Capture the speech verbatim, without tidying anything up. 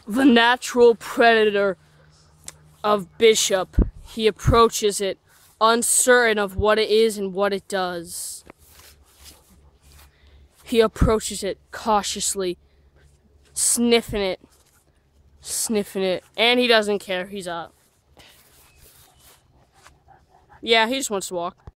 the natural predator of Bishop. He approaches it, uncertain of what it is and what it does. He approaches it cautiously, sniffing it, sniffing it, and he doesn't care. He's up. Yeah, he just wants to walk.